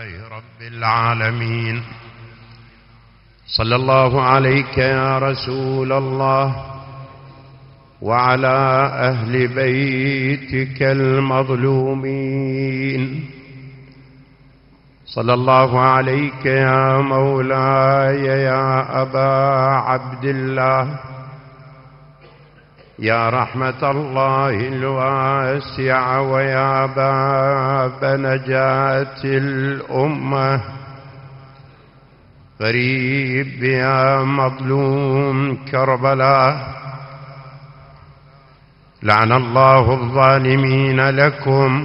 لله رب العالمين. صلى الله عليك يا رسول الله وعلى أهل بيتك المظلومين. صلى الله عليك يا مولاي يا أبا عبد الله، يا رحمة الله الواسعة ويا باب نجاة الأمة. غريب يا مظلوم كربلاء، لعن الله الظالمين لكم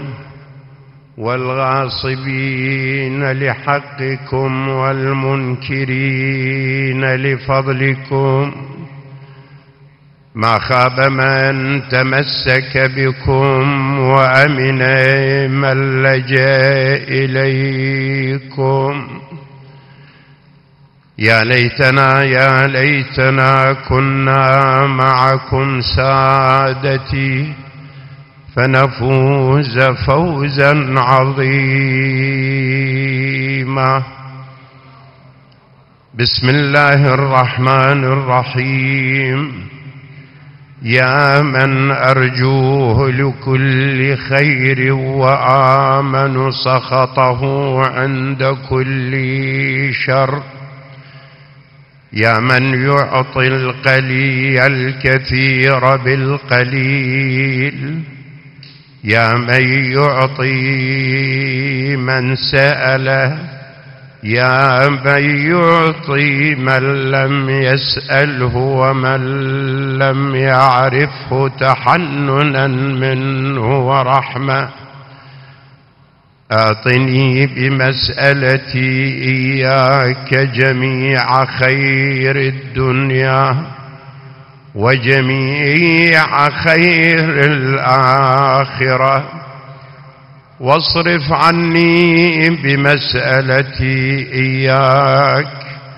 والغاصبين لحقكم والمنكرين لفضلكم. ما خاب من تمسك بكم وأمن من لجأ إليكم. يا ليتنا كنا معكم سادتي فنفوز فوزا عظيما. بسم الله الرحمن الرحيم. يا من أرجوه لكل خير وآمن سخطه عند كل شر. يا من يعطي القليل الكثير بالقليل. يا من يعطي من سأله. يا من يعطي من لم يسأله ومن لم يعرفه تحننا منه ورحمة. أعطني بمسألتي إياك جميع خير الدنيا وجميع خير الآخرة، واصرف عني بمسألتي إياك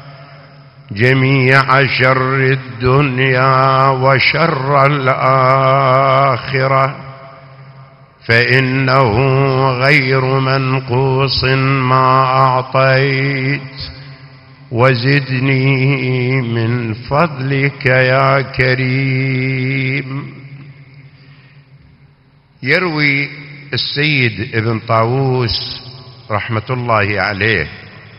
جميع شر الدنيا وشر الآخرة، فإنه غير منقوص ما أعطيت، وزدني من فضلك يا كريم. يروي السيد ابن طاووس رحمة الله عليه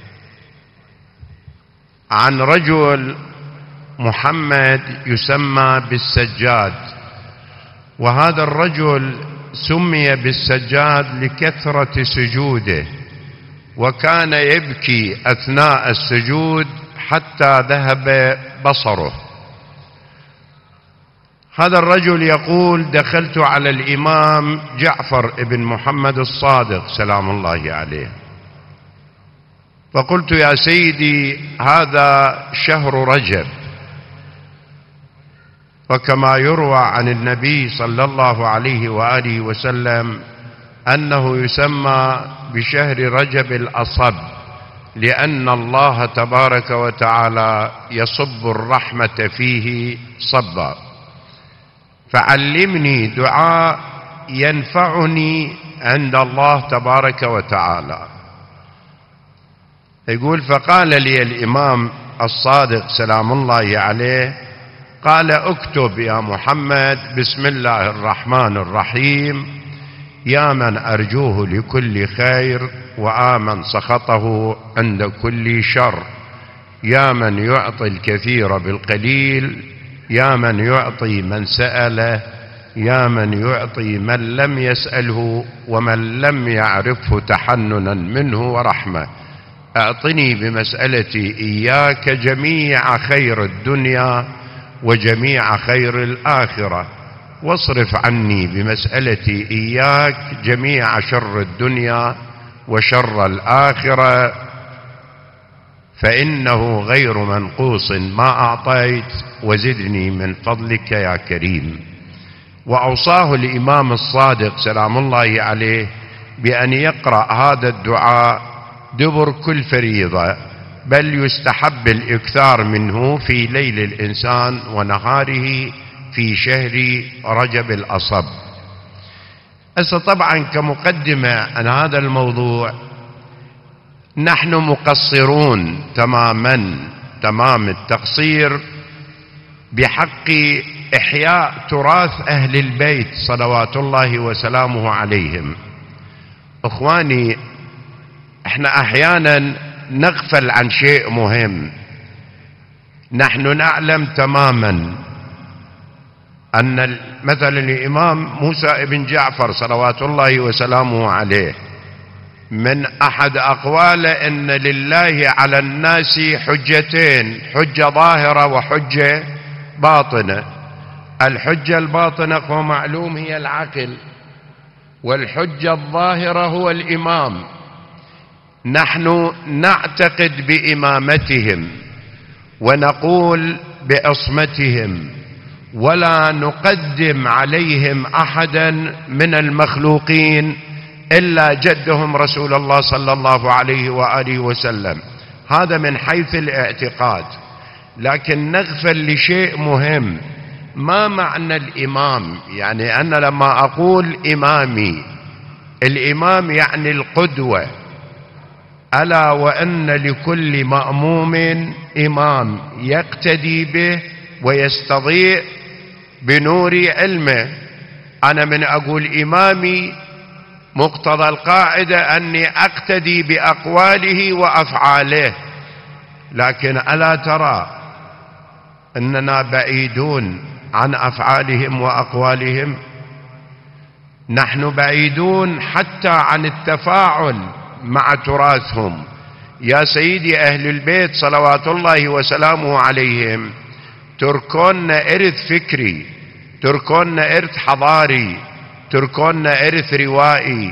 عن رجل محمد يسمى بالسجاد، وهذا الرجل سمي بالسجاد لكثرة سجوده، وكان يبكي أثناء السجود حتى ذهب بصره. هذا الرجل يقول: دخلت على الإمام جعفر ابن محمد الصادق سلام الله عليه، فقلت: يا سيدي، هذا شهر رجب، وكما يروى عن النبي صلى الله عليه وآله وسلم أنه يسمى بشهر رجب الأصب، لأن الله تبارك وتعالى يصب الرحمة فيه صبا، فعلمني دعاء ينفعني عند الله تبارك وتعالى. يقول: فقال لي الإمام الصادق سلام الله عليه، قال: اكتب يا محمد بسم الله الرحمن الرحيم، يا من أرجوه لكل خير وآمن سخطه عند كل شر، يا من يعطي الكثير بالقليل، يا من يعطي من سأله، يا من يعطي من لم يسأله ومن لم يعرفه تحننا منه ورحمة. أعطني بمسألتي إياك جميع خير الدنيا وجميع خير الآخرة، واصرف عني بمسألتي إياك جميع شر الدنيا وشر الآخرة، فإنه غير منقوص ما أعطيت، وزدني من فضلك يا كريم. وأوصاه الإمام الصادق سلام الله عليه بأن يقرأ هذا الدعاء دبر كل فريضة، بل يستحب الإكثار منه في ليل الإنسان ونهاره في شهر رجب الأصب. طبعا كمقدمة عن هذا الموضوع، نحن مقصرون تماما تمام التقصير بحق إحياء تراث أهل البيت صلوات الله وسلامه عليهم. إخواني، احنا أحيانا نغفل عن شيء مهم. نحن نعلم تماما أن مثلا الإمام موسى بن جعفر صلوات الله وسلامه عليه من أحد أقواله إن لله على الناس حجتين، حجة ظاهرة وحجة باطنة. الحجة الباطنة هو معلوم هي العقل، والحجة الظاهرة هو الإمام. نحن نعتقد بإمامتهم ونقول بعصمتهم، ولا نقدم عليهم أحدا من المخلوقين إلا جدهم رسول الله صلى الله عليه وآله وسلم. هذا من حيث الاعتقاد. لكن نغفل لشيء مهم. ما معنى الإمام؟ يعني أنا لما أقول إمامي، الإمام يعني القدوة. ألا وأن لكل مأموم إمام يقتدي به ويستضيء بنور علمه. أنا من أقول إمامي مقتضى القاعدة أني أقتدي بأقواله وأفعاله. لكن ألا ترى أننا بعيدون عن أفعالهم وأقوالهم؟ نحن بعيدون حتى عن التفاعل مع تراثهم. يا سيدي، أهل البيت صلوات الله وسلامه عليهم تركون إرث فكري، تركون إرث حضاري، تركون إرث روائي،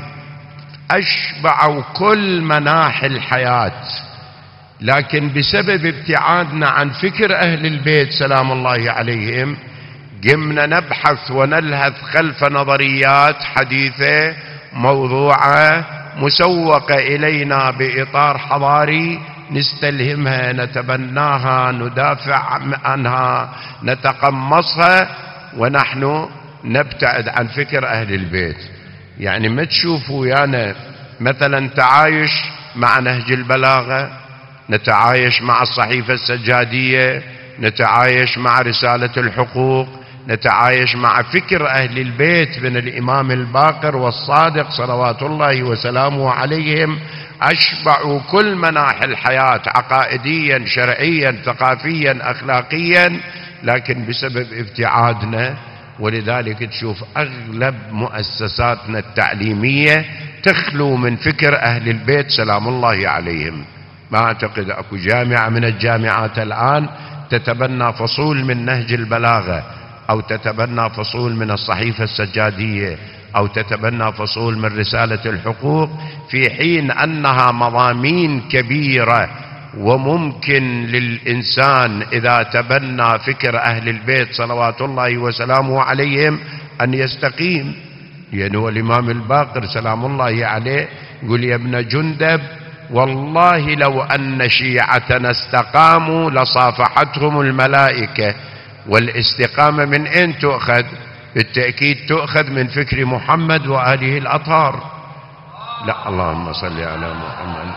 أشبعوا كل مناحي الحياة. لكن بسبب ابتعادنا عن فكر أهل البيت سلام الله عليهم قمنا نبحث ونلهث خلف نظريات حديثة موضوعة مسوقة إلينا بإطار حضاري، نستلهمها، نتبناها، ندافع عنها، نتقمصها، ونحن نبتعد عن فكر أهل البيت. يعني ما تشوفوا ويانا مثلا تعايش مع نهج البلاغة، نتعايش مع الصحيفة السجادية، نتعايش مع رسالة الحقوق، نتعايش مع فكر أهل البيت من الإمام الباقر والصادق صلوات الله وسلامه عليهم. أشبعوا كل مناحي الحياة عقائديا شرعيا ثقافيا أخلاقيا، لكن بسبب ابتعادنا. ولذلك تشوف أغلب مؤسساتنا التعليمية تخلو من فكر أهل البيت سلام الله عليهم. ما أعتقد أكو جامعة من الجامعات الآن تتبنى فصول من نهج البلاغة، أو تتبنى فصول من الصحيفة السجادية، أو تتبنى فصول من رسالة الحقوق، في حين أنها مضامين كبيرة وممكن للإنسان إذا تبنى فكر أهل البيت صلوات الله وسلامه عليهم أن يستقيم. يعني والإمام الباقر سلام الله عليه يقول: يا ابن جندب، والله لو أن شيعتنا استقاموا لصافحتهم الملائكة. والاستقامة من أين تؤخذ؟ بالتأكيد تؤخذ من فكر محمد وآله الأطهار. لا، اللهم صل على محمد.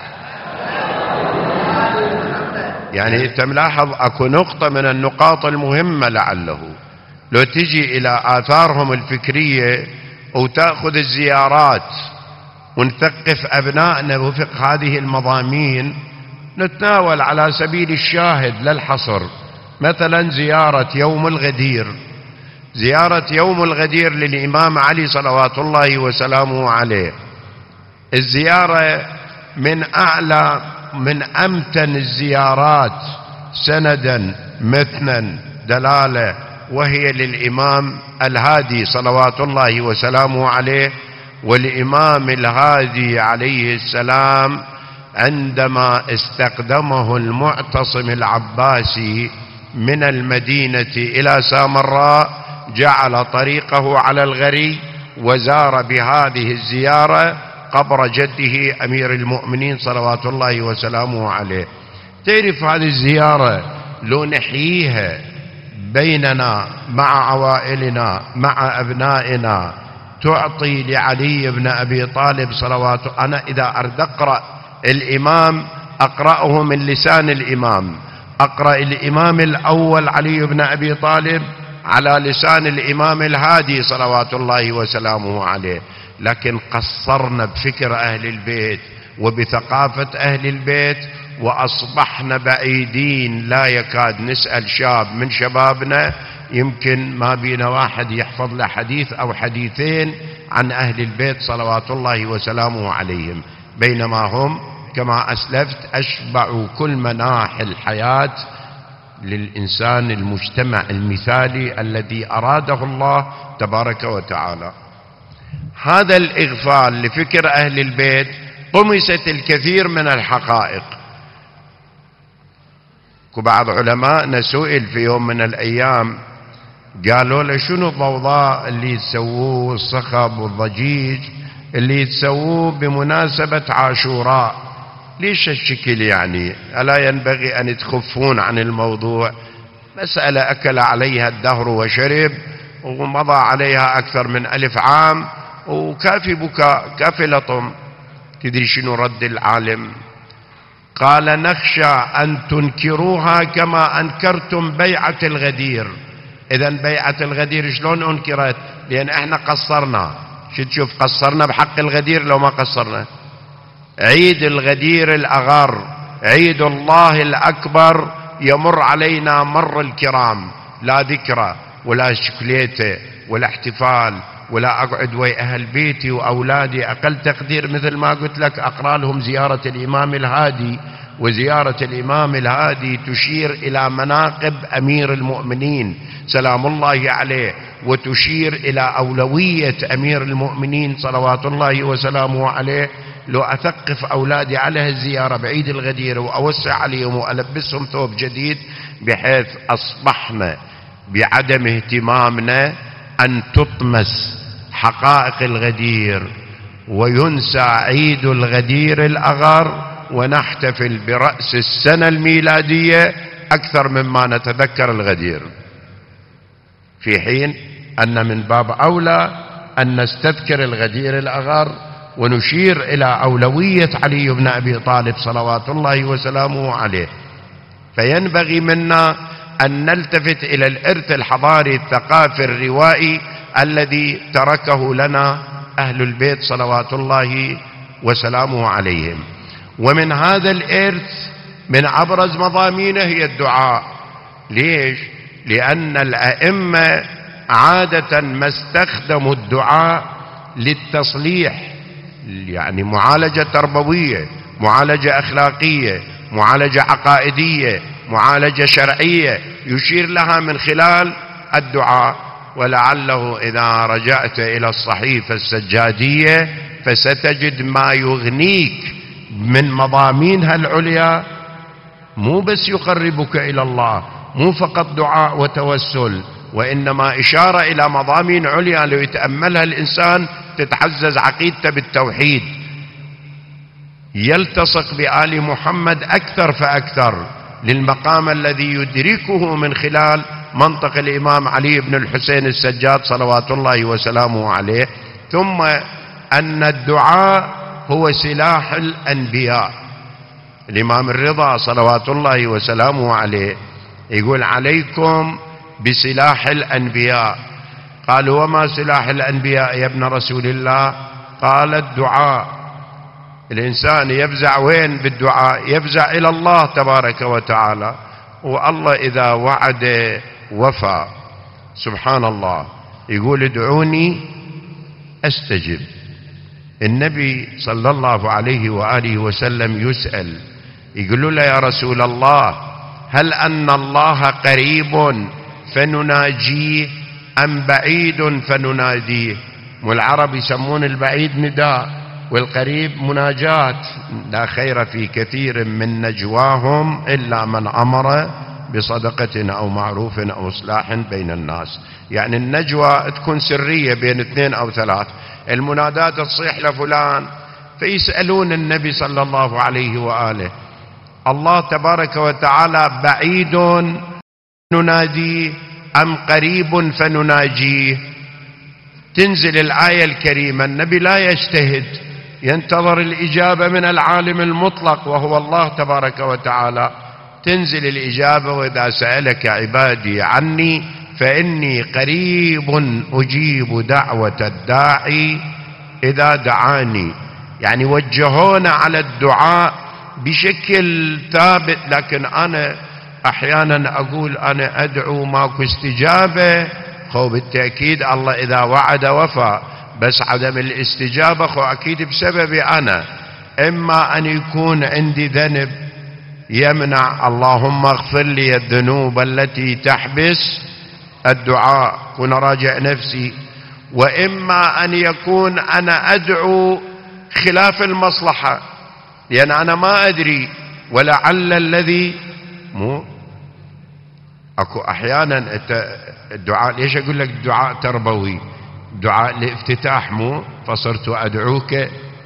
يعني أنت ملاحظ أكو نقطة من النقاط المهمة، لعله لو تجي إلى آثارهم الفكرية وتأخذ الزيارات ونثقف أبنائنا وفق هذه المضامين، نتناول على سبيل الشاهد للحصر مثلا زيارة يوم الغدير. زيارة يوم الغدير للإمام علي صلوات الله وسلامه عليه، الزيارة من أعلى من أمتن الزيارات سندا متنا دلالة، وهي للإمام الهادي صلوات الله وسلامه عليه. والإمام الهادي عليه السلام عندما استقدمه المعتصم العباسي من المدينة إلى سامراء جعل طريقه على الغري، وزار بهذه الزيارة قبر جده أمير المؤمنين صلوات الله وسلامه عليه. تعرف هذه الزيارة لو نحييها بيننا مع عوائلنا مع أبنائنا تعطي لعلي بن أبي طالب صلوات. أنا إذا أرد أقرأ الإمام أقرأه من لسان الإمام، أقرأ الإمام الأول علي بن أبي طالب على لسان الإمام الهادي صلوات الله وسلامه عليه. لكن قصرنا بفكر أهل البيت وبثقافة أهل البيت، وأصبحنا بعيدين، لا يكاد نسأل شاب من شبابنا يمكن ما بينا واحد يحفظ له حديث أو حديثين عن أهل البيت صلوات الله وسلامه عليهم، بينما هم كما أسلفت أشبعوا كل مناحي الحياة للإنسان المجتمع المثالي الذي أراده الله تبارك وتعالى. هذا الإغفال لفكر أهل البيت طمست الكثير من الحقائق. وبعض علماء سئل في يوم من الأيام، قالوا له شنو الضوضاء اللي تسووه الصخب والضجيج اللي تسووه بمناسبة عاشوراء؟ ليش الشكل يعني؟ ألا ينبغي أن تخفون عن الموضوع؟ مسألة أكل عليها الدهر وشرب ومضى عليها أكثر من 1000 عام، وكافي بكاء كافي لطم. تدري شنو رد العالم؟ قال نخشى أن تنكروها كما أنكرتم بيعة الغدير. إذن بيعة الغدير شلون أنكرت؟ لأن احنا قصرنا. شو تشوف قصرنا بحق الغدير لو ما قصرنا؟ عيد الغدير الأغر، عيد الله الأكبر، يمر علينا مر الكرام، لا ذكرى ولا شكليته ولا احتفال ولا أقعد ويا أهل بيتي وأولادي. أقل تقدير مثل ما قلت لك أقرأ لهم زيارة الإمام الهادي، وزيارة الإمام الهادي تشير إلى مناقب أمير المؤمنين سلام الله عليه، وتشير إلى أولوية أمير المؤمنين صلوات الله وسلامه عليه. لو أثقف أولادي على هالزيارة بعيد الغدير وأوسع عليهم وألبسهم ثوب جديد، بحيث أصبحنا بعدم اهتمامنا أن تطمس حقائق الغدير وينسى عيد الغدير الأغر، ونحتفل برأس السنة الميلادية أكثر مما نتذكر الغدير، في حين أن من باب أولى أن نستذكر الغدير الأغر ونشير إلى أولوية علي بن أبي طالب صلوات الله وسلامه عليه. فينبغي منا أن نلتفت إلى الإرث الحضاري الثقافي الروائي الذي تركه لنا أهل البيت صلوات الله وسلامه عليهم. ومن هذا الإرث من أبرز مضامينه هي الدعاء. ليش؟ لأن الأئمة عادة ما استخدموا الدعاء للتصليح، يعني معالجة تربوية، معالجة أخلاقية، معالجة عقائدية، معالجة شرعية، يشير لها من خلال الدعاء. ولعله إذا رجعت إلى الصحيفة السجادية فستجد ما يغنيك من مضامينها العليا، مو بس يقربك إلى الله، مو فقط دعاء وتوسل، وإنما إشارة إلى مضامين عليا لو يتأملها الإنسان تتعزز عقيدته بالتوحيد، يلتصق بآل محمد أكثر فأكثر للمقام الذي يدركه من خلال منطق الإمام علي بن الحسين السجاد صلوات الله وسلامه عليه. ثم أن الدعاء هو سلاح الأنبياء. الإمام الرضا صلوات الله وسلامه عليه يقول عليكم بسلاح الأنبياء. قالوا وما سلاح الأنبياء يا ابن رسول الله؟ قال الدعاء. الإنسان يفزع وين بالدعاء؟ يفزع إلى الله تبارك وتعالى، والله إذا وعد وفى. سبحان الله، يقول ادعوني أستجب. النبي صلى الله عليه وآله وسلم يسأل، يقول له يا رسول الله هل أن الله قريب فنناجيه أم بعيد فنناديه؟ والعرب يسمون البعيد نداء والقريب مناجاة. لا خير في كثير من نجواهم إلا من أمر بصدقة أو معروف أو إصلاح بين الناس. يعني النجوى تكون سرية بين 2 أو 3، المنادات تصيح لفلان، فيسألون النبي صلى الله عليه وآله الله تبارك وتعالى بعيد نناديه أم قريب فنناجيه؟ تنزل الآية الكريمة، النبي لا يجتهد، ينتظر الإجابة من العالم المطلق وهو الله تبارك وتعالى. تنزل الإجابة: وإذا سألك عبادي عني فإني قريب أجيب دعوة الداعي إذا دعاني. يعني وجهونا على الدعاء بشكل ثابت، لكن أنا أحيانا أقول أنا أدعو ماكو استجابة. خو بالتأكيد الله إذا وعد وفى، بس عدم الاستجابة خو أكيد بسببي أنا. إما أن يكون عندي ذنب يمنع، اللهم اغفر لي الذنوب التي تحبس الدعاء، كن راجع نفسي. وإما أن يكون أنا أدعو خلاف المصلحة، لأن أنا ما أدري، ولعل الذي أكو أحيانا الدعاء، ليش أقول لك الدعاء تربوي؟ دعاء الافتتاح فصرت أدعوك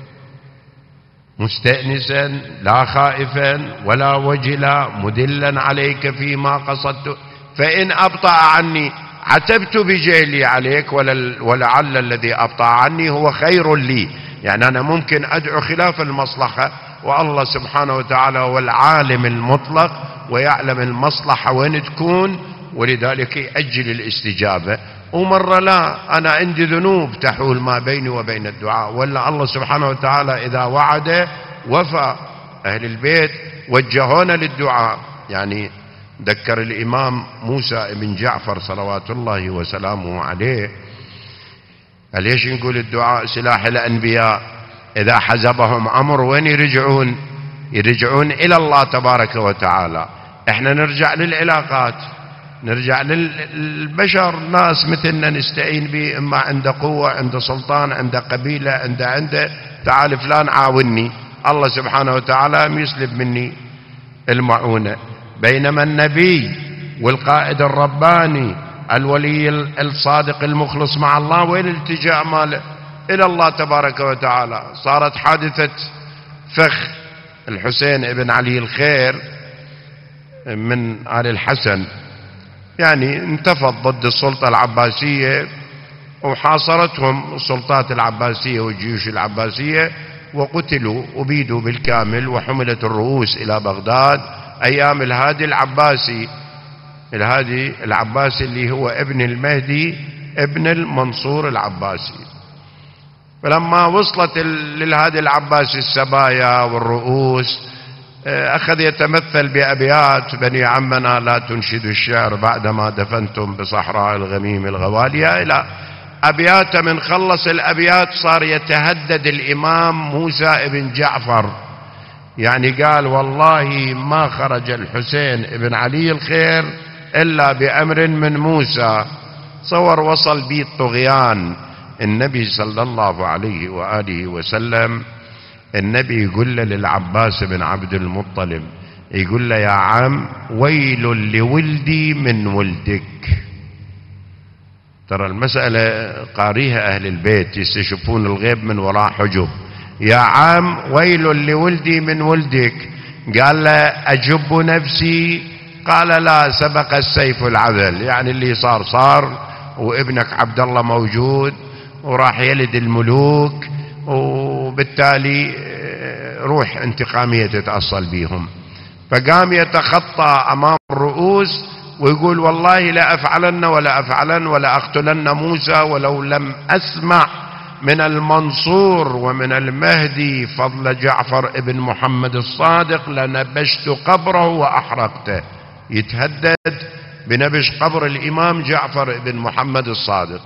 مستأنسا لا خائفا ولا وجلا مدلا عليك فيما قصدت، فإن أبطأ عني عتبت بجهلي عليك، ولعل الذي أبطأ عني هو خير لي. يعني أنا ممكن أدعو خلاف المصلحة، والله سبحانه وتعالى هو العالم المطلق ويعلم المصلحة وين تكون، ولذلك يأجل الاستجابة. ومرة لا، أنا عندي ذنوب تحول ما بيني وبين الدعاء، ولا الله سبحانه وتعالى إذا وعد وفى. أهل البيت وجهونا للدعاء. يعني ذكر الإمام موسى بن جعفر صلوات الله وسلامه عليه، ليش نقول الدعاء سلاح الأنبياء؟ إذا حزبهم أمر وين يرجعون؟ يرجعون إلى الله تبارك وتعالى. احنا نرجع للعلاقات، نرجع للبشر، ناس مثلنا نستعين به، إما عنده قوة، عنده سلطان، عنده قبيلة، عنده تعال فلان عاوني، الله سبحانه وتعالى يسلب مني المعونة. بينما النبي والقائد الرباني الولي الصادق المخلص مع الله، وين الالتجاء ماله؟ إلى الله تبارك وتعالى. صارت حادثة فخ الحسين بن علي الخير من آل الحسن، يعني انتفض ضد السلطة العباسية وحاصرتهم السلطات العباسية والجيوش العباسية، وقتلوا أبيدوا بالكامل، وحملت الرؤوس إلى بغداد أيام الهادي العباسي. الهادي العباسي اللي هو ابن المهدي ابن المنصور العباسي. فلما وصلت للهادي العباسي السبايا والرؤوس، أخذ يتمثل بأبيات: بني عمنا لا تنشدوا الشعر بعدما دفنتم بصحراء الغميم الغوالية، إلى أبيات. من خلص الأبيات صار يتهدد الإمام موسى بن جعفر، يعني قال: والله ما خرج الحسين بن علي الخير إلا بأمر من موسى. صور وصل بي الطغيان. النبي صلى الله عليه وآله وسلم، النبي يقول له للعباس بن عبد المطلب، يقول له: يا عم ويل لولدي من ولدك. ترى المسألة قاريها أهل البيت، يستشفون الغيب من وراء حجب. يا عم ويل لولدي من ولدك. قال له: أجب نفسي؟ قال: لا، سبق السيف العذل. يعني اللي صار، وابنك عبد الله موجود وراح يلد الملوك، وبالتالي روح انتقامية تتأصل بيهم. فقام يتخطى أمام الرؤوس ويقول: والله لا أفعلن ولا أفعلن ولا أقتلن موسى، ولو لم أسمع من المنصور ومن المهدي فضل جعفر ابن محمد الصادق لنبشت قبره وأحرقته. يتهدد بنبش قبر الإمام جعفر ابن محمد الصادق.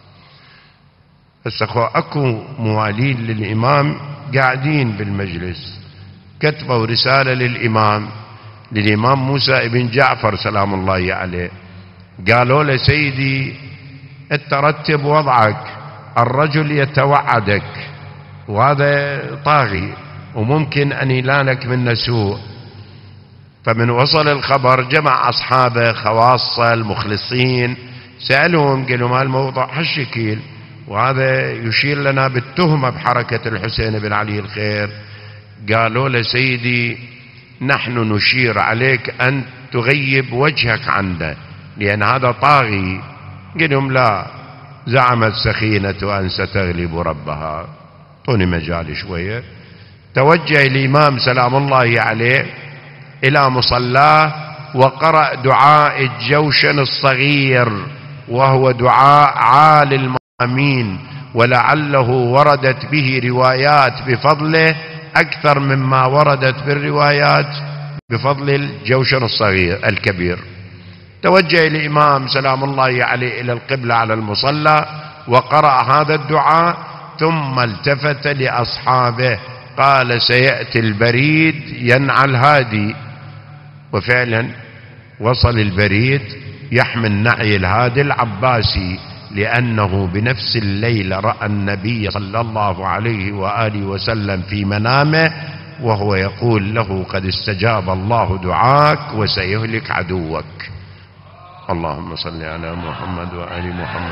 بس أكو موالين للإمام قاعدين بالمجلس، كتبوا رسالة للإمام موسى ابن جعفر سلام الله عليه، قالوا له: سيدي اترتب وضعك، الرجل يتوعدك وهذا طاغي وممكن أن يلانك من سوء. فمن وصل الخبر جمع أصحابه خواصة المخلصين، سألهم قالوا: ما الموضوع هالشكل، وهذا يشير لنا بالتهمة بحركة الحسين بن علي الخير. قالوا له: سيدي نحن نشير عليك أن تغيب وجهك عنده لأن هذا طاغي. قال لهم: لا، زعمت سخينة أن ستغلب ربها. اعطوني مجال شوية. توجه الإمام سلام الله عليه إلى مصلاه وقرأ دعاء الجوشن الصغير، وهو دعاء عالي المقامين، ولعله وردت به روايات بفضله أكثر مما وردت بالروايات بفضل الجوشن الصغير الكبير. توجه الإمام سلام الله عليه إلى القبلة على المصلى وقرأ هذا الدعاء، ثم التفت لأصحابه قال: سيأتي البريد ينعى الهادي. وفعلا وصل البريد يحمل نعي الهادي العباسي، لأنه بنفس الليلة رأى النبي صلى الله عليه وآله وسلم في منامه وهو يقول له: قد استجاب الله دعاك وسيهلك عدوك. اللهم صل على محمد وآل محمد.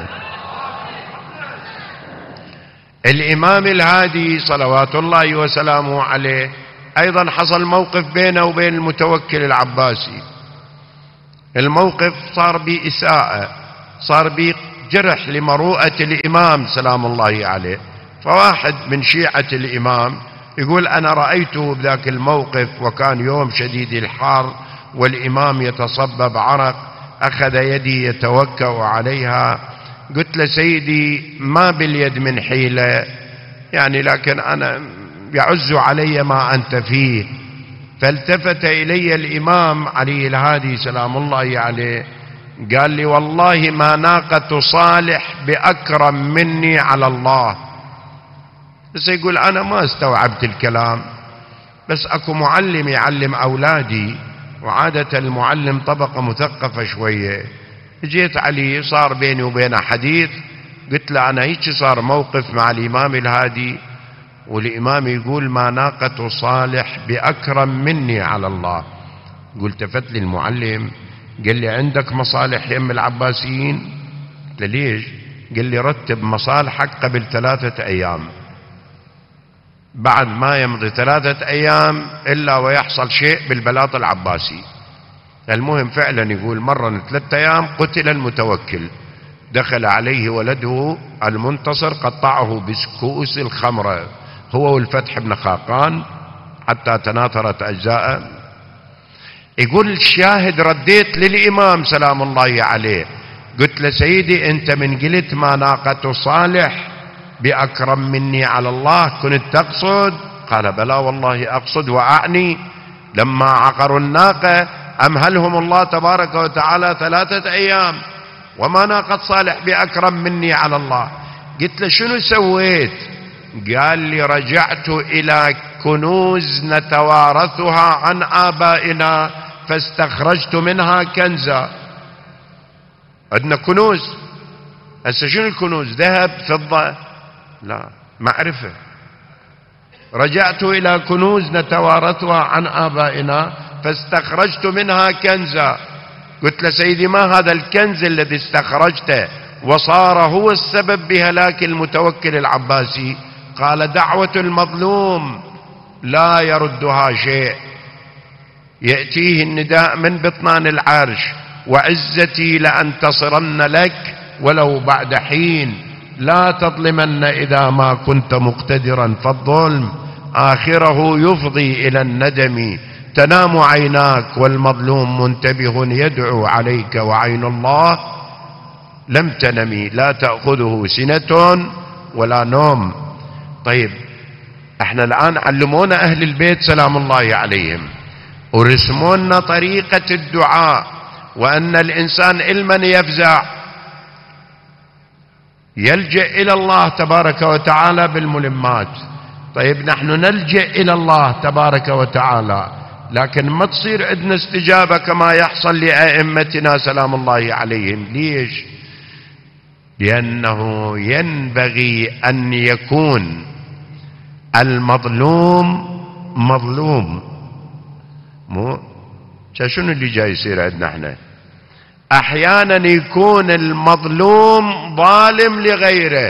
الإمام الهادي صلوات الله وسلامه عليه أيضا حصل موقف بينه وبين المتوكل العباسي. الموقف صار بإساءة، صار بجرح لمروءة الإمام سلام الله عليه. فواحد من شيعة الإمام يقول: أنا رأيته بذاك الموقف وكان يوم شديد الحر والإمام يتصبب عرق، أخذ يدي يتوكأ عليها. قلت له: سيدي ما باليد من حيلة يعني، لكن أنا يعز علي ما أنت فيه. فالتفت إلي الإمام علي الهادي سلام الله عليه قال لي: والله ما ناقة صالح بأكرم مني على الله. بس يقول: أنا ما استوعبت الكلام، بس أكو معلم يعلم أولادي، وعادة المعلم طبقة مثقفة شوية. جيت علي صار بيني وبينه حديث، قلت له: أنا هيك صار موقف مع الإمام الهادي، والإمام يقول: ما ناقة صالح بأكرم مني على الله. قلت: التفت لي المعلم قال لي: عندك مصالح يم العباسيين؟ قلت له: ليش؟ قال لي: رتب مصالحك قبل 3 أيام، بعد ما يمضي 3 أيام إلا ويحصل شيء بالبلاط العباسي. المهم فعلا يقول: مرة 3 أيام قتل المتوكل، دخل عليه ولده المنتصر قطعه بكؤوس الخمرة هو والفتح بن خاقان حتى تناثرت أجزاءه. يقول الشاهد: رديت للإمام سلام الله عليه قلت له: سيدي أنت من قلت ما ناقة صالح بأكرم مني على الله كنت تقصد؟ قال: بلى والله أقصد وأعني. لما عقروا الناقة أمهلهم الله تبارك وتعالى 3 أيام، وما ناقة صالح بأكرم مني على الله. قلت له: شنو سويت؟ قال لي: رجعت إلى كنوز نتوارثها عن آبائنا فاستخرجت منها كنزا. عندنا كنوز، هسه شنو الكنوز؟ ذهب، فضة؟ لا، معرفة. رجعت إلى كنوز نتوارثها عن آبائنا فاستخرجت منها كنزا. قلت له: سيدي ما هذا الكنز الذي استخرجته وصار هو السبب بهلاك المتوكل العباسي؟ قال: دعوة المظلوم لا يردها شيء، يأتيه النداء من بطنان العرش: وعزتي لأنتصرن لك ولو بعد حين، لا تظلمن إذا ما كنت مقتدرا، فالظلم آخره يفضي إلى الندم، تنام عيناك والمظلوم منتبه يدعو عليك، وعين الله لم تنمي لا تأخذه سنة ولا نوم. طيب احنا الآن علمونا أهل البيت سلام الله عليهم ورسمونا طريقة الدعاء، وأن الإنسان إلمن يفزع يلجأ إلى الله تبارك وتعالى بالملمات. طيب نحن نلجأ إلى الله تبارك وتعالى، لكن ما تصير عندنا استجابة كما يحصل لأئمتنا سلام الله عليهم. ليش؟ لأنه ينبغي أن يكون المظلوم مظلوم. مو شنو اللي جاي يصير عندنا احنا؟ احيانا يكون المظلوم ظالم لغيره.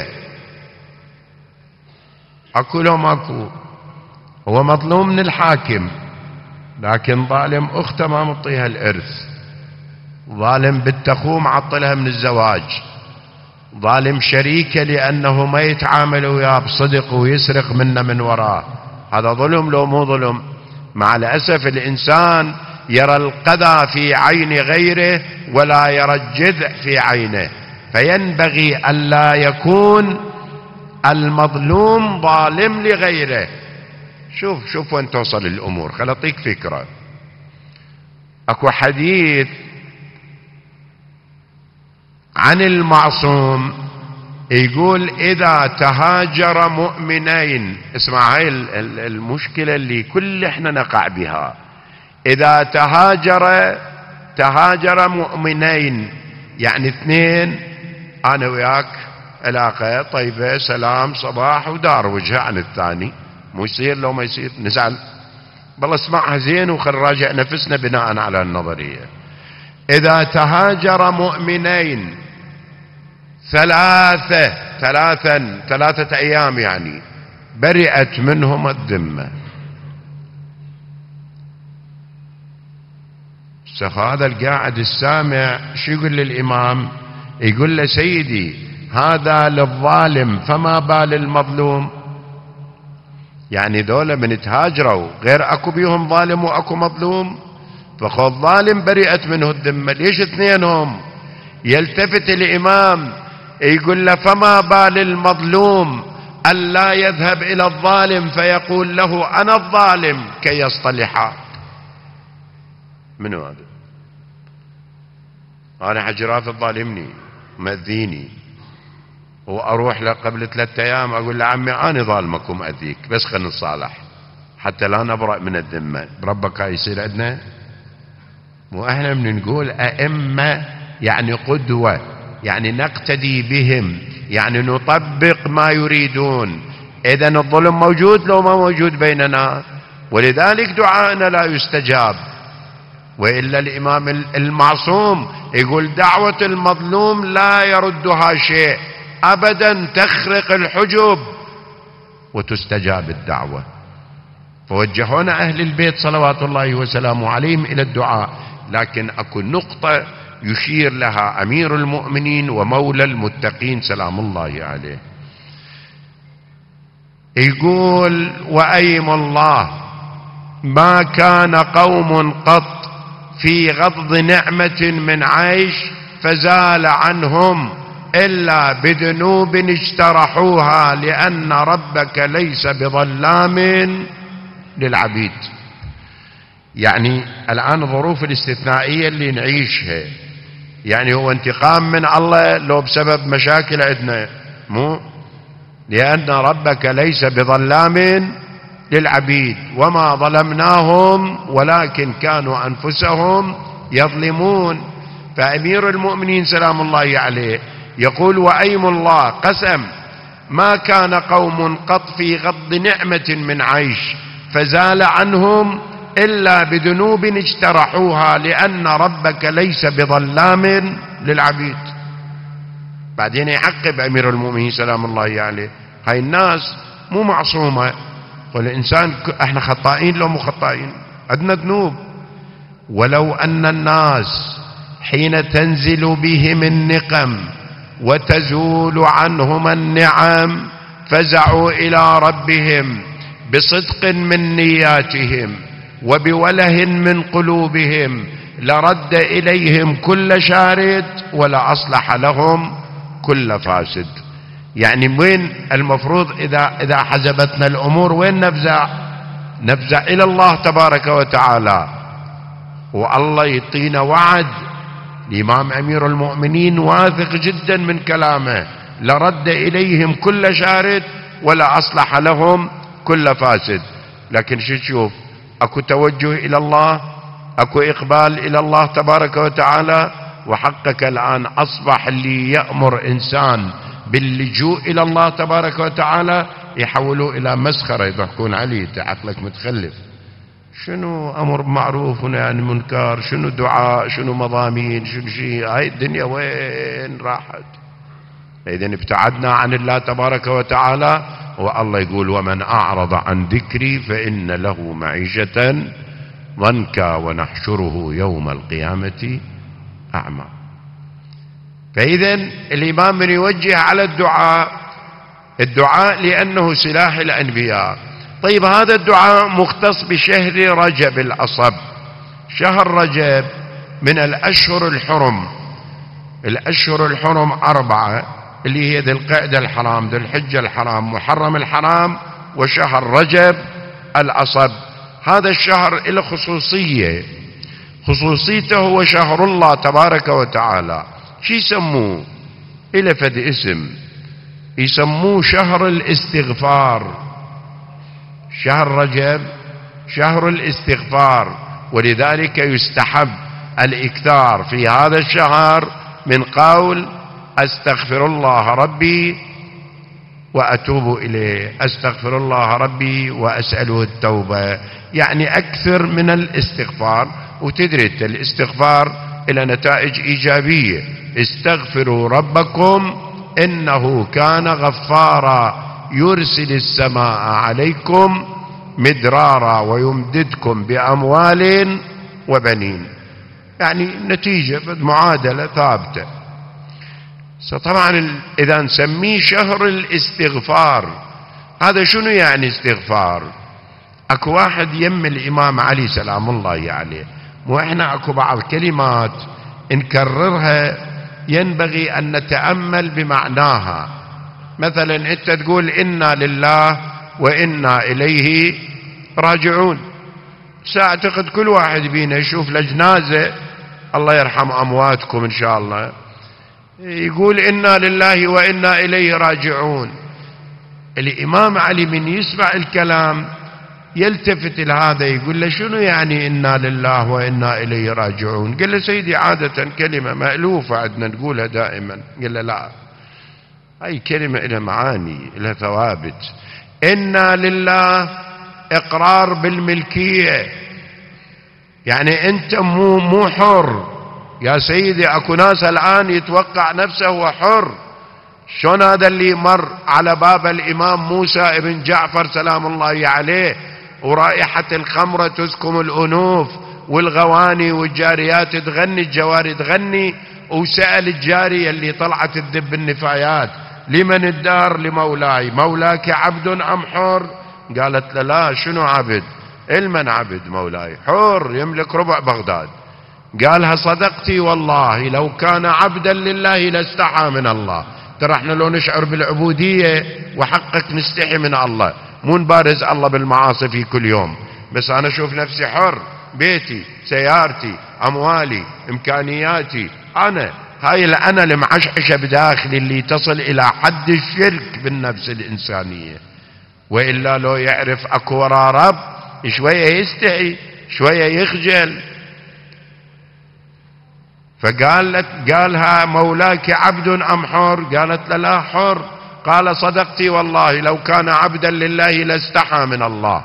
اكو لو ماكو؟ هو مظلوم من الحاكم، لكن ظالم اخته ما مطيها الارث، ظالم بالتخوم عطلها من الزواج، ظالم شريكه لأنه ما يتعامل وياه بصدق ويسرق منا من وراه، هذا ظلم لو مو ظلم؟ مع الأسف الإنسان يرى القذى في عين غيره ولا يرى الجذع في عينه، فينبغي ألا يكون المظلوم ظالم لغيره. شوف وين توصل الأمور. خل أعطيك فكرة. أكو حديث عن المعصوم يقول إذا تهاجر مؤمنين، اسمع هاي المشكلة اللي كل احنا نقع بها، إذا تهاجر مؤمنين، يعني اثنين أنا وياك علاقة طيبة سلام صباح ودار وجهة عن الثاني، مو يصير؟ لو ما يصير نزعل. بالله اسمعها زين وخل نراجع نفسنا بناء على النظرية. إذا تهاجر مؤمنين ثلاثة أيام، يعني برئت منهم الذمة. هذا القاعد السامع شو يقول للإمام؟ يقول له سيدي هذا للظالم فما بال المظلوم؟ يعني ذولا من تهاجروا غير اكو بيهم ظالم واكو مظلوم، فخذ ظالم برئت منه الذمة، ليش اثنينهم؟ يلتفت الإمام يقول له فما بال المظلوم ألا يذهب إلى الظالم فيقول له أنا الظالم كي يصطلحا؟ منو هذا؟ أنا حجرات ظالمني مأذيني، وأروح له قبل 3 أيام أقول له عمي أنا ظالمك ومأذيك، بس خلنا نصالح حتى لا نبرأ من الذمة. بربك هاي يصير عندنا؟ مو احنا بنقول أئمة يعني قدوة، يعني نقتدي بهم، يعني نطبق ما يريدون. إذن الظلم موجود لو ما موجود بيننا، ولذلك دعائنا لا يستجاب. وإلا الإمام المعصوم يقول دعوة المظلوم لا يردها شيء أبدا، تخرق الحجب وتستجاب الدعوة. فوجهونا أهل البيت صلوات الله وسلامه عليهم إلى الدعاء، لكن أكو نقطة يشير لها أمير المؤمنين ومولى المتقين سلام الله عليه، يقول وأيم الله ما كان قوم قط في غض نعمة من عيش فزال عنهم إلا بذنوب اجترحوها لأن ربك ليس بظلام للعبيد. يعني الآن الظروف الاستثنائية اللي نعيشها، يعني هو انتقام من الله لو بسبب مشاكل عندنا؟ مو، لأن ربك ليس بظلام للعبيد وما ظلمناهم ولكن كانوا أنفسهم يظلمون. فأمير المؤمنين سلام الله عليه يقول وأيم الله قسم ما كان قوم قط في غض نعمة من عيش فزال عنهم إلا بذنوب اجترحوها لأن ربك ليس بظلام للعبيد. بعدين يعقب أمير المؤمنين سلام الله عليه هاي الناس مو معصومة، والإنسان احنا خطائين لو مو خطائين، عندنا ذنوب. ولو أن الناس حين تنزل بهم النقم وتزول عنهم النعم فزعوا إلى ربهم بصدق من نياتهم وبوله من قلوبهم لرد إليهم كل شارد ولا أصلح لهم كل فاسد. يعني وين المفروض إذا حزبتنا الأمور وين نفزع إلى الله تبارك وتعالى. والله يعطينا وعد، الإمام أمير المؤمنين واثق جدا من كلامه لرد إليهم كل شارد ولا أصلح لهم كل فاسد. لكن شو تشوف؟ أكو توجه إلى الله، أكو إقبال إلى الله تبارك وتعالى. وحقك الآن أصبح اللي يأمر إنسان باللجوء إلى الله تبارك وتعالى يحولوا إلى مسخرة، يضحكون عليه عقلك متخلف. شنو أمر بمعروف ونهي منكر، شنو دعاء، شنو مضامين، شنو شيء؟ هاي الدنيا وين راحت؟ إذن ابتعدنا عن الله تبارك وتعالى. والله يقول ومن أعرض عن ذكري فإن له معيشة ضنكا ونحشره يوم القيامة أعمى. فإذا الإمام من يوجه على الدعاء لأنه سلاح الأنبياء. طيب هذا الدعاء مختص بشهر رجب الأصب. شهر رجب من الأشهر الحرم. الأشهر الحرم 4 اللي هي ذي القعدة الحرام، ذي الحجة الحرام، محرم الحرام، وشهر رجب الأصب. هذا الشهر له خصوصية، خصوصيته هو شهر الله تبارك وتعالى. شو يسموه؟ إلى فد اسم يسموه شهر الاستغفار. شهر رجب شهر الاستغفار، ولذلك يستحب الإكثار في هذا الشهر من قول أستغفر الله ربي وأتوب إليه، أستغفر الله ربي وأسأله التوبة، يعني أكثر من الاستغفار. وتدري الاستغفار إلى نتائج إيجابية. استغفروا ربكم إنه كان غفارا يرسل السماء عليكم مدرارا ويمددكم بأموال وبنين، يعني نتيجة معادلة ثابتة. طبعا إذا نسميه شهر الاستغفار. هذا شنو يعني استغفار؟ اكو واحد يم الإمام علي سلام الله عليه، واحنا اكو بعض كلمات نكررها ينبغي أن نتأمل بمعناها. مثلا أنت تقول إنا لله وإنا إليه راجعون، سأعتقد كل واحد بينا يشوف لجنازة الله يرحم أمواتكم إن شاء الله يقول إنا لله وإنا إليه راجعون. الإمام علي من يسمع الكلام يلتفت لهذا يقول له شنو يعني إنا لله وإنا إليه راجعون؟ قال له سيدي عادة كلمة مألوفة عندنا نقولها دائما. قال له لا، هاي كلمة لها معاني، لها ثوابت. إنا لله إقرار بالملكية، يعني أنت مو حر يا سيدي. أكو ناس الآن يتوقع نفسه هو حر. شلون هذا اللي مر على باب الإمام موسى ابن جعفر سلام الله عليه ورائحة الخمرة تسكم الأنوف والغواني والجاريات تغني، الجواري تغني، وسأل الجارية اللي طلعت تذب النفايات لمن الدار؟ لمولاي. مولاك عبد أم حر؟ قالت له لا، شنو عبد؟ المن عبد مولاي؟ حر يملك ربع بغداد. قالها صدقتي والله لو كان عبدا لله لاستحى من الله. ترى احنا لو نشعر بالعبودية وحقك نستحي من الله، مو نبارز الله بالمعاصي في كل يوم. بس انا اشوف نفسي حر، بيتي، سيارتي، اموالي، امكانياتي، انا هاي الانا المعشعشة بداخلي اللي تصل الى حد الشرك بالنفس الانسانية. والا لو يعرف اكو ورا رب شوية يستحي، شوية يخجل. قالها مولاك عبد أم حر؟ قالت له لا، حر. قال صدقتي والله لو كان عبدا لله لاستحى من الله.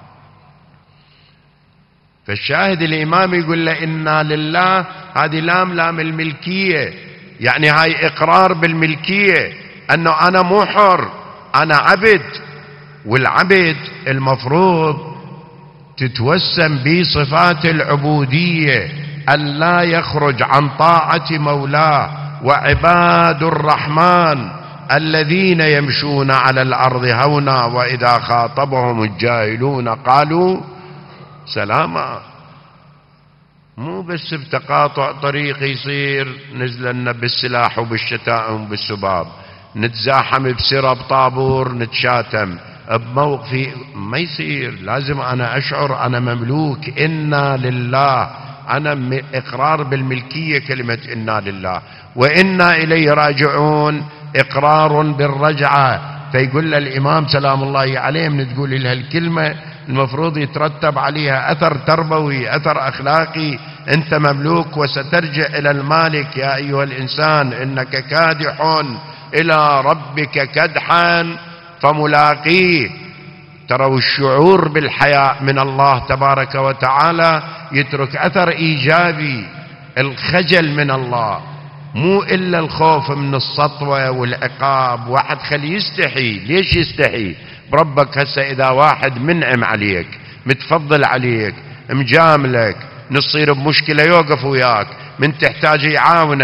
فالشاهد الإمام يقول له إنا لله، هذه لام الملكية، يعني هاي إقرار بالملكية، أنه أنا مو حر، أنا عبد. والعبد المفروض تتوسم بصفات العبودية، أن لا يخرج عن طاعة مولاه. وعباد الرحمن الذين يمشون على الأرض هونا وإذا خاطبهم الجاهلون قالوا سلاما. مو بس بتقاطع طريق يصير نزلنا بالسلاح وبالشتائم وبالسباب، نتزاحم بسرب طابور، نتشاتم بموقفي، ما يصير. لازم أنا أشعر أنا مملوك. إنا لله، أنا إقرار بالملكية، كلمة إنا لله. وإنا إليه راجعون إقرار بالرجعة. فيقول الإمام سلام الله عليه من تقول لها الكلمة المفروض يترتب عليها أثر تربوي، أثر أخلاقي. أنت مملوك وسترجع إلى المالك يا أيها الإنسان إنك كادح إلى ربك كدحا فملاقيه. ترى الشعور بالحياء من الله تبارك وتعالى يترك أثر إيجابي. الخجل من الله، مو إلا الخوف من السطوة والعقاب. واحد خليه يستحي. ليش يستحي؟ بربك هسه إذا واحد منعم عليك، متفضل عليك، مجاملك، نصير بمشكلة يوقف وياك، من تحتاج يعاونك،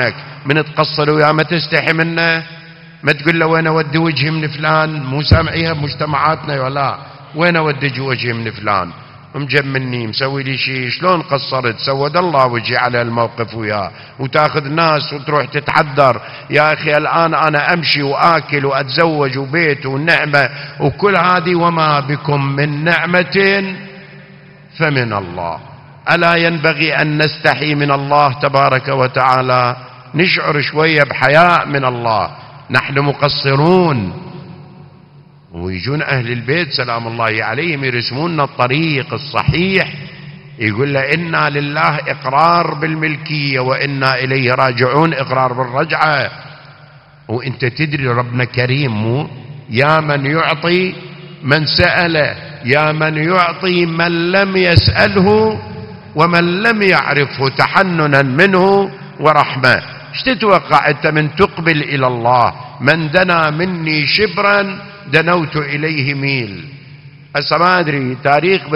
من تقصر ويا ما تستحي منه، ما تقول له وين اودي وجهي من فلان، مو سامعيها بمجتمعاتنا ولا وين اودي وجهي من فلان، مجمني مسوي لي شيء، شلون قصرت، سود الله وجهي على الموقف وياه، وتاخذ ناس وتروح تتحذر. يا اخي الان انا امشي واكل واتزوج وبيت ونعمه وكل هذه، وما بكم من نعمه فمن الله. الا ينبغي ان نستحي من الله تبارك وتعالى، نشعر شويه بحياء من الله. نحن مقصرون، ويجون أهل البيت سلام الله عليهم يرسمون الطريق الصحيح، يقول له إنا لله إقرار بالملكية وإنا إليه راجعون، إقرار بالرجعة. وإنت تدري ربنا كريم، مو يا من يعطي من سأله، يا من يعطي من لم يسأله ومن لم يعرفه تحننا منه ورحمة. ايش تتوقع انت من تقبل إلى الله؟ من دنا مني شبرا دنوت إليه ميل. هسه ما أدري تاريخ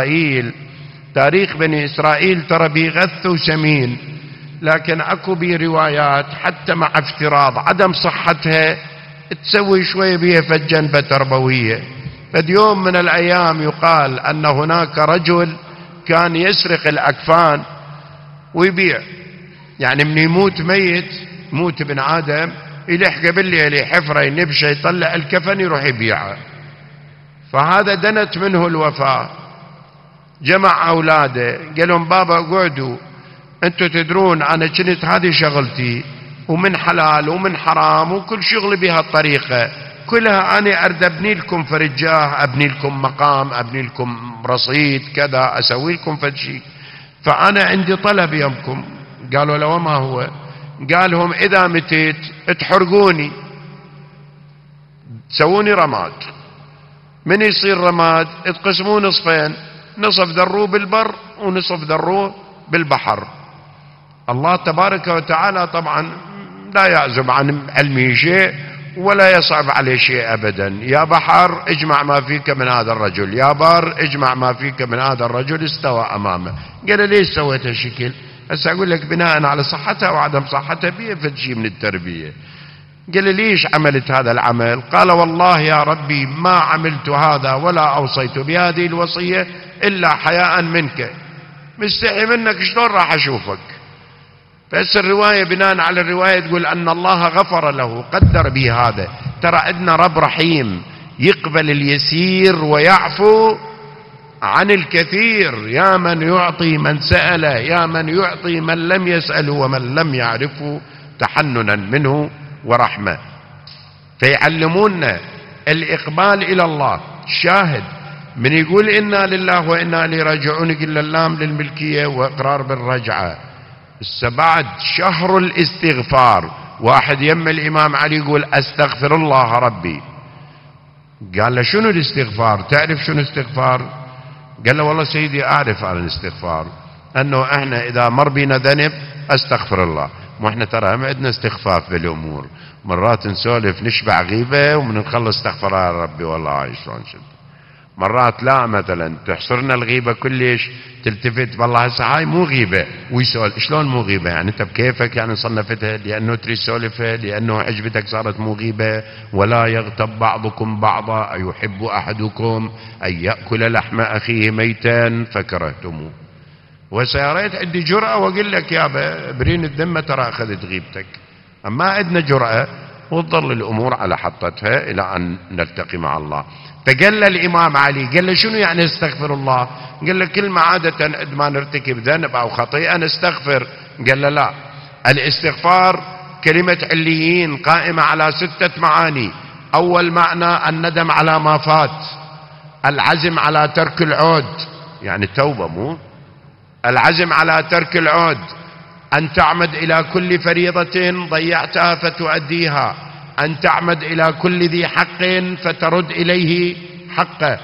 بني إسرائيل ترى بيغثوا سمين، لكن أكو بي روايات حتى مع افتراض عدم صحتها تسوي شوية بيها فجنبة تربوية. فد يوم من الأيام يقال أن هناك رجل كان يسرق الأكفان ويبيع، يعني من يموت ميت، يموت ابن آدم، يلحق بالليل حفرة ينبشه يطلع الكفن يروح يبيعه. فهذا دنت منه الوفاة، جمع أولاده قال لهم بابا قعدوا، انتوا تدرون أنا كنت هذه شغلتي، ومن حلال ومن حرام وكل شغلي بهالطريقة كلها، أنا أرد أبني لكم فرجاه، أبني لكم مقام، أبني لكم رصيد كذا، أسوي لكم فشي، فأنا عندي طلب يمكم. قالوا له وما هو؟ قال لهم إذا متيت تحرقوني، تسووني رماد، من يصير رماد تقسمون نصفين، نصف ذروه بالبر ونصف ذروه بالبحر. الله تبارك وتعالى طبعا لا يعزب عن علمه شيء ولا يصعب عليه شيء أبدا. يا بحر اجمع ما فيك من هذا الرجل، يا بر اجمع ما فيك من هذا الرجل، استوى أمامه. قال ليش سويت هالشكل؟ هسه أقول لك بناء على صحتها وعدم صحتها بيفد شيء من التربية. قال لي ليش عملت هذا العمل؟ قال والله يا ربي ما عملت هذا ولا أوصيت بهذه الوصية إلا حياء منك، مستحي منك شلون راح أشوفك. بس الرواية بناء على الرواية تقول أن الله غفر له، قدر به هذا. ترى عندنا رب رحيم يقبل اليسير ويعفو عن الكثير. يا من يعطي من سأله، يا من يعطي من لم يسأله ومن لم يعرفه تحننا منه ورحمة. فيعلموننا الإقبال إلى الله. شاهد من يقول إنا لله وإنا إليه راجعون قل اللام للملكية وإقرار بالرجعة. بعد شهر الاستغفار، واحد يم الإمام علي يقول أستغفر الله ربي. قال له شنو الاستغفار؟ تعرف شنو الاستغفار؟ قال له والله سيدي أعرف عن الاستغفار، أنه احنا إذا مر بينا ذنب أستغفر الله. مو احنا ترى هم عندنا استخفاف بالأمور، مرات نسولف نشبع غيبة ومن نخلص استغفر يا ربي والله عايش شلون شد. مرات لا، مثلا تحصرنا الغيبة كلش، تلتفت والله هسه هاي مو غيبة، ويسول شلون مو غيبة؟ يعني انت بكيفك يعني صنفتها لأنه تريد تسولفها، لأنه عجبتك صارت مو غيبة. ولا يغتب بعضكم بعضا أيحب أحدكم أن يأكل لحم أخيه ميتا فكرهتموه. وسياريت عندي جرأة وأقول لك يا برين الذمة ترى أخذت غيبتك، أما عندنا جرأة وتظل الأمور على حطتها إلى أن نلتقي مع الله. فقال له الإمام علي، قال له شنو يعني استغفر الله؟ قال له كل ما عادة ما نرتكب ذنب أو خطيئة نستغفر. قال له لا، الاستغفار كلمة عليين قائمة على 6 معاني. أول معنى الندم على ما فات، العزم على ترك العود، يعني التوبة، مو العزم على ترك العود، أن تعمد إلى كل فريضة ضيعتها فتؤديها، أن تعمد إلى كل ذي حق فترد إليه حقه،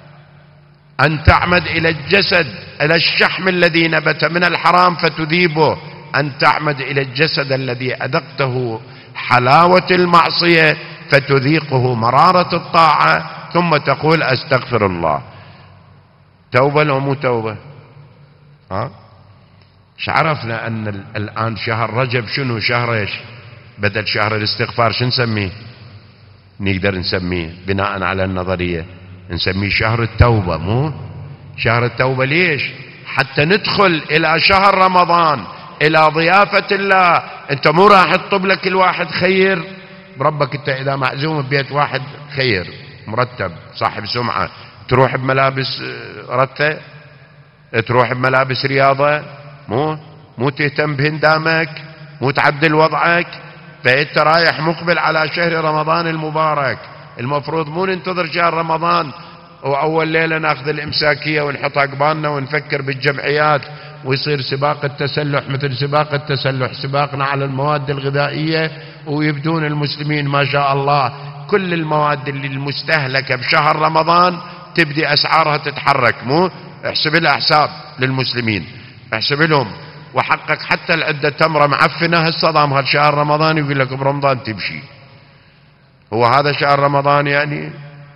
أن تعمد إلى الجسد، إلى الشحم الذي نبت من الحرام فتذيبه، أن تعمد إلى الجسد الذي أذقته حلاوة المعصية فتذيقه مرارة الطاعة، ثم تقول أستغفر الله. توبة لو مو توبة؟ ايش عرفنا أن الآن شهر رجب شنو شهر ايش؟ بدل شهر الاستغفار شو نسميه؟ نقدر نسميه بناء على النظرية نسميه شهر التوبة. مو شهر التوبة ليش؟ حتى ندخل إلى شهر رمضان إلى ضيافة الله. أنت مو راح تطب لك الواحد خير بربك، أنت إذا معزوم ببيت واحد خير مرتب صاحب سمعة، تروح بملابس رثة، تروح بملابس رياضة، مو تهتم بهندامك، مو تعدل وضعك، فأنت رايح مقبل على شهر رمضان المبارك. المفروض مو ننتظر شهر رمضان وأول ليلة ناخذ الإمساكية ونحطها قبالنا ونفكر بالجمعيات ويصير سباق التسلح مثل سباق التسلح، سباقنا على المواد الغذائية، ويبدون المسلمين ما شاء الله كل المواد اللي المستهلكة بشهر رمضان تبدي أسعارها تتحرك. مو احسب لها حساب للمسلمين، احسب لهم وحقق حتى العدة تمرة معفنة هسه ضامها شهر رمضان يقول لك برمضان تمشي. هو هذا شهر رمضان يعني؟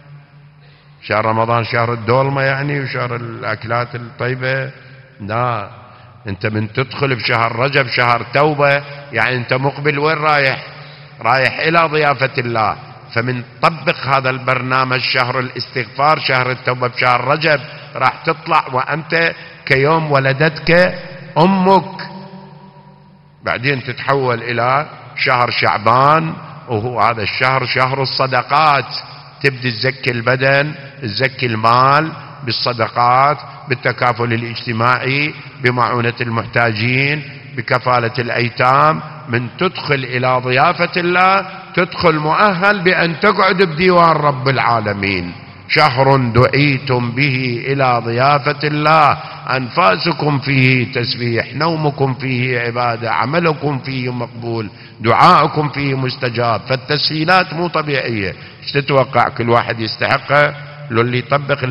شهر رمضان شهر الدولمة يعني وشهر الأكلات الطيبة؟ لا، انت من تدخل بشهر رجب شهر توبة يعني انت مقبل وين رايح؟ رايح إلى ضيافة الله. فمن طبق هذا البرنامج شهر الاستغفار شهر التوبة بشهر رجب راح تطلع وأنت كيوم ولدتك أمك. بعدين تتحول إلى شهر شعبان وهو هذا الشهر شهر الصدقات، تبدي تزكي البدن، تزكي المال بالصدقات، بالتكافل الاجتماعي، بمعونة المحتاجين، بكفالة الأيتام. من تدخل إلى ضيافة الله تدخل مؤهل بأن تقعد بديوان رب العالمين. شهر دعيتم به إلى ضيافة الله، أنفاسكم فيه تسبيح، نومكم فيه عبادة، عملكم فيه مقبول، دعاءكم فيه مستجاب. فالتسهيلات مو طبيعية. ايش تتوقع كل واحد يستحقه؟ لو اللي يطبق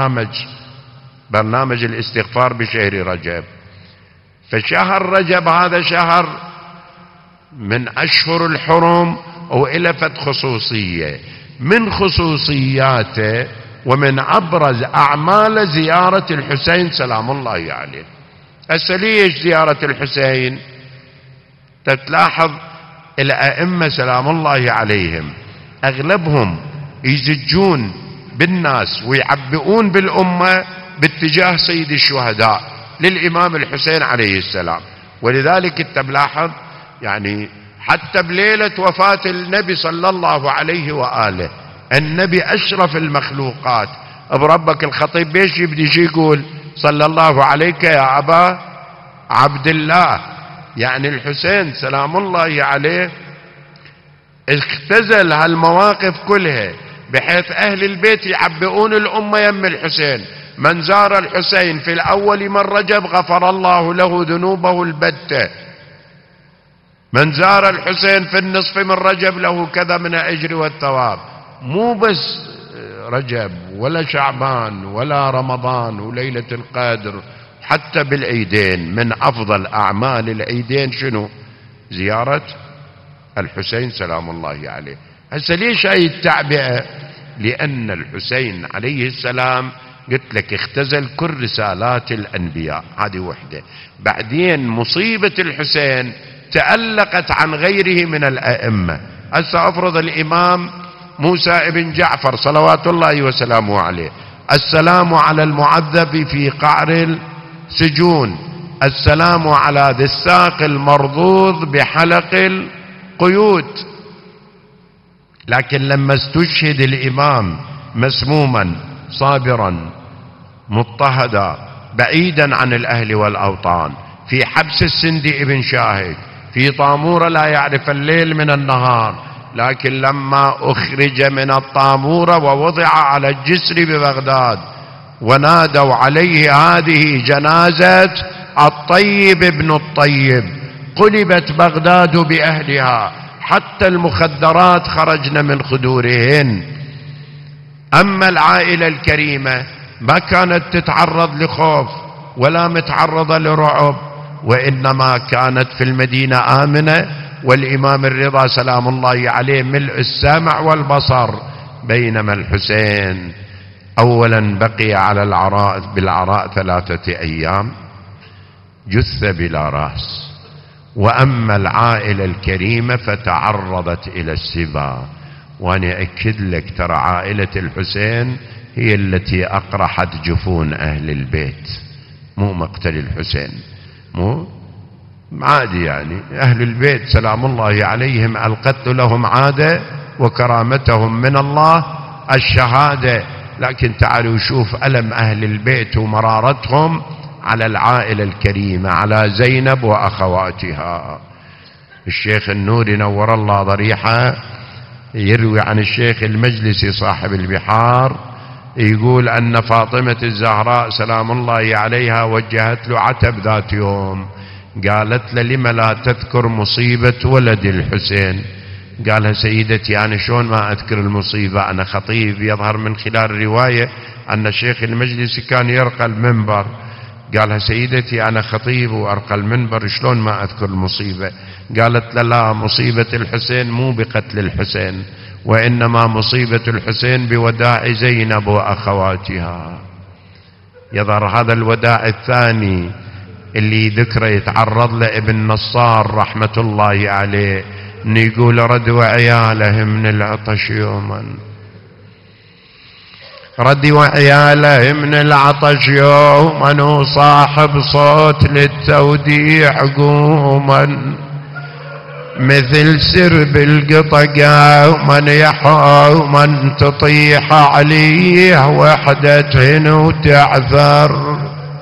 برنامج الاستغفار بشهر رجب. فشهر رجب هذا شهر من أشهر الحرم وإلفت خصوصية. من خصوصياته ومن أبرز أعمال زيارة الحسين سلام الله عليه. هسه ليش زيارة الحسين؟ تتلاحظ الأئمة سلام الله عليهم أغلبهم يزجون بالناس ويعبئون بالأمة باتجاه سيد الشهداء للإمام الحسين عليه السلام. ولذلك انت بلاحظ يعني حتى بليلة وفاة النبي صلى الله عليه وآله، النبي أشرف المخلوقات، بربك الخطيب بيش يبدي شي يقول؟ صلى الله عليك يا أبا عبد الله. يعني الحسين سلام الله عليه اختزل هالمواقف كلها بحيث أهل البيت يعبئون الأمة يم الحسين. من زار الحسين في الأول من رجب غفر الله له ذنوبه البتة، من زار الحسين في النصف من رجب له كذا من الأجر والثواب. مو بس رجب ولا شعبان ولا رمضان وليلة القدر، حتى بالعيدين من أفضل أعمال العيدين شنو؟ زيارة الحسين سلام الله عليه. هسه ليش هاي التعبئة؟ لأن الحسين عليه السلام قلت لك اختزل كل رسالات الأنبياء، هذه وحدة. بعدين مصيبة الحسين تألقت عن غيره من الأئمة. هسه أفرض الإمام موسى ابن جعفر صلوات الله وسلامه عليه، السلام على المعذب في قعر السجون، السلام على ذي الساق المرضوض بحلق القيود. لكن لما استشهد الإمام مسموما صابرا مضطهدا بعيدا عن الأهل والأوطان، في حبس السندي ابن شاهد، في طامورة لا يعرف الليل من النهار، لكن لما أخرج من الطامورة ووضع على الجسر ببغداد ونادوا عليه هذه جنازة الطيب ابن الطيب، قلبت بغداد بأهلها حتى المخدرات خرجن من خدورهن. أما العائلة الكريمة ما كانت تتعرض لخوف ولا متعرضة لرعب، وإنما كانت في المدينة آمنة، والإمام الرضا سلام الله عليه ملء السمع والبصر. بينما الحسين أولا بقي على بالعراء 3 أيام، جثة بلا رأس. وأما العائلة الكريمة فتعرضت إلى السبا. وأنا أكد لك ترى عائلة الحسين هي التي أقرحت جفون أهل البيت، مو مقتل الحسين، مو عادي يعني. أهل البيت سلام الله عليهم القتل لهم عادة، وكرامتهم من الله الشهادة. لكن تعالوا شوف ألم أهل البيت ومرارتهم على العائلة الكريمة، على زينب وأخواتها. الشيخ النوري نور الله ضريحه يروي عن الشيخ المجلسي صاحب البحار، يقول أن فاطمة الزهراء سلام الله عليها وجهت له عتب ذات يوم، قالت له: لم لا تذكر مصيبة ولد الحسين؟ قالها: سيدتي أنا شلون ما أذكر المصيبة، أنا خطيب. يظهر من خلال الرواية أن الشيخ المجلسي كان يرقى المنبر. قالها: سيدتي أنا خطيب وأرقى المنبر، شلون ما أذكر المصيبة؟ قالت له: لا، مصيبة الحسين مو بقتل الحسين، وإنما مصيبة الحسين بوداع زينب وأخواتها. يظهر هذا الوداع الثاني اللي ذكره يتعرض له ابن نصار رحمة الله عليه، إن يقول: ردوا عياله من العطش يوما، ردوا عياله من العطش يوما، وصاحب صوت للتوديع قوما، مثل سرب القطقة ومن يحوما تطيح عليه وحدة وتعثر.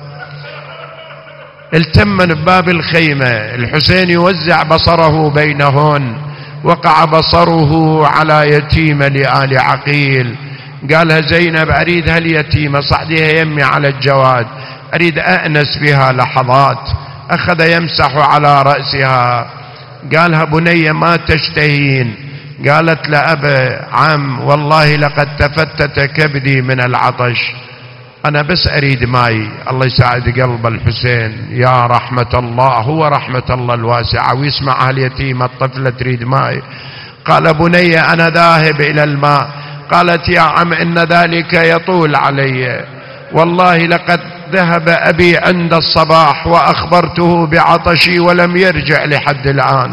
التمن بباب الخيمة، الحسين يوزع بصره بينهن، وقع بصره على يتيمة لآل عقيل. قالها: زينب أريد هاليتيمة صعديها يمي على الجواد، أريد أأنس بها لحظات. أخذ يمسح على رأسها. قالها: بني ما تشتهين؟ قالت: لأبا عم والله لقد تفتت كبدي من العطش، أنا بس أريد ماي. الله يساعد قلب الحسين، يا رحمة الله، هو رحمة الله الواسعة، ويسمع اليتيمة الطفلة تريد ماي. قال: بني أنا ذاهب إلى الماء. قالت: يا عم إن ذلك يطول علي، والله لقد ذهب أبي عند الصباح وأخبرته بعطشي ولم يرجع لحد الآن،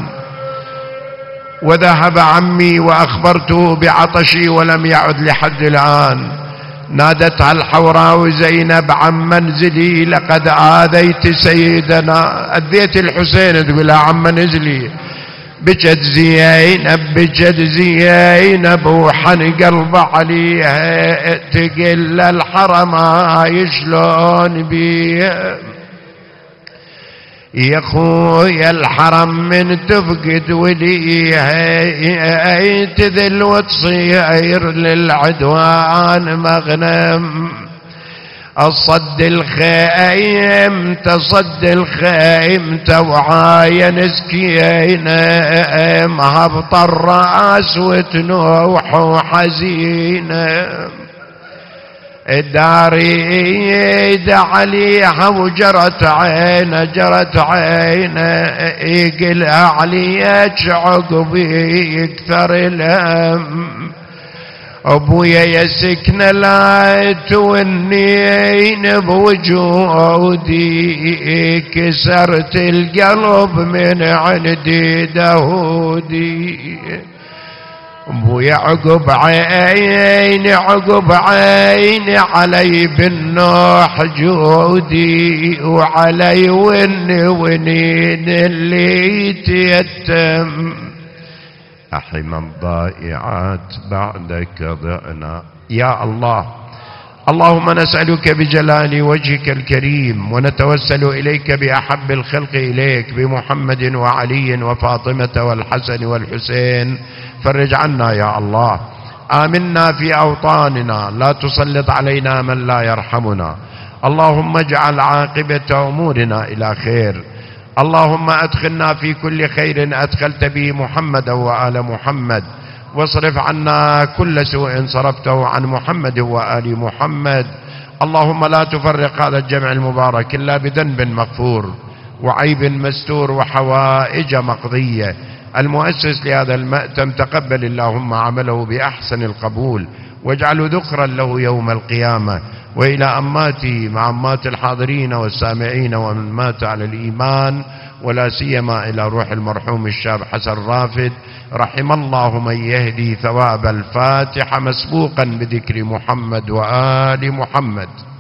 وذهب عمي وأخبرته بعطشي ولم يعد لحد الآن. نادتها الحوراء زينب: عم انزلي لقد آذيت سيدنا. أذيت الحسين، تقول: عم انزلي. بجد زينب، بجد زينب، وحن قلب عليها، تقل الحرم شلون بيه يا خويا الحرم من تفقد وليها، تذل وتصير للعدوان مغنم. الصد الخيم تصد الخيم توعاين سكينة، هبط الراس وتنوح وحزينة. الداريد عليها وجرت عينه، جرت عينه، يقلها عليك عقبي يكثر الهم. ابويا يا سكن لا تونين بوجودي، كسرت القلب من عندي داودي. ابويا عقب عيني، عقب عيني، علي بالنوح جودي، وعلي ونين اللي يتيتم. أحم الضائعات بعدك ضعنا. يا الله، اللهم نسألك بجلال وجهك الكريم، ونتوسل إليك بأحب الخلق إليك، بمحمد وعلي وفاطمة والحسن والحسين، فرج عنا يا الله. آمنا في أوطاننا، لا تسلط علينا من لا يرحمنا. اللهم اجعل عاقبة أمورنا إلى خير. اللهم أدخلنا في كل خير أدخلت به محمد وآل محمد، واصرف عنا كل سوء صرفته عن محمد وآل محمد. اللهم لا تفرق هذا الجمع المبارك إلا بذنب مغفور وعيب مستور وحوائج مقضية. المؤسس لهذا المأتم تقبل اللهم عمله بأحسن القبول، واجعله ذكرا له يوم القيامة، وإلى أماته مع أمات الحاضرين والسامعين ومن مات على الإيمان، ولا سيما إلى روح المرحوم الشاب حسن رافد. رحم الله من يهدي ثواب الفاتحة مسبوقا بذكر محمد وآل محمد.